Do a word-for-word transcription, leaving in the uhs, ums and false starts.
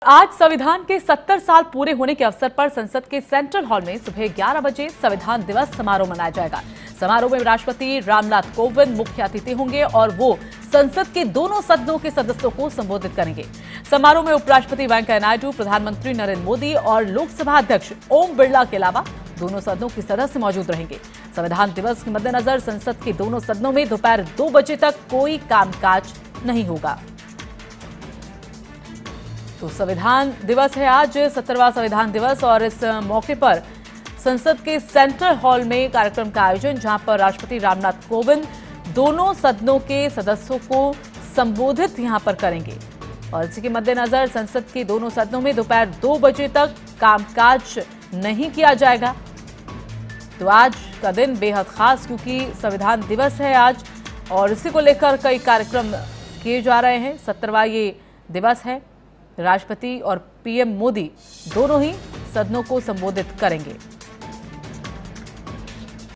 आज संविधान के सत्तर साल पूरे होने के अवसर पर संसद के सेंट्रल हॉल में सुबह ग्यारह बजे संविधान दिवस समारोह मनाया जाएगा। समारोह में राष्ट्रपति रामनाथ कोविंद मुख्य अतिथि होंगे और वो संसद के दोनों सदनों के सदस्यों को संबोधित करेंगे। समारोह में उपराष्ट्रपति वेंकैया नायडू, प्रधानमंत्री नरेंद्र मोदी और लोकसभा अध्यक्ष ओम बिरला के अलावा दोनों सदनों के सदस्य मौजूद रहेंगे। संविधान दिवस के मद्देनजर संसद के दोनों सदनों में दोपहर दो बजे तक कोई कामकाज नहीं होगा। तो संविधान दिवस है आज, सत्तरवां संविधान दिवस, और इस मौके पर संसद के सेंट्रल हॉल में कार्यक्रम का आयोजन, जहां पर राष्ट्रपति रामनाथ कोविंद दोनों सदनों के सदस्यों को संबोधित यहां पर करेंगे। और इसी के मद्देनजर संसद के दोनों सदनों में दोपहर दो बजे तक कामकाज नहीं किया जाएगा। तो आज का दिन बेहद खास, क्योंकि संविधान दिवस है आज और इसी को लेकर कई कार्यक्रम किए जा रहे हैं। सत्तरवां ये दिवस है। राष्ट्रपति और पीएम मोदी दोनों ही सदनों को संबोधित करेंगे।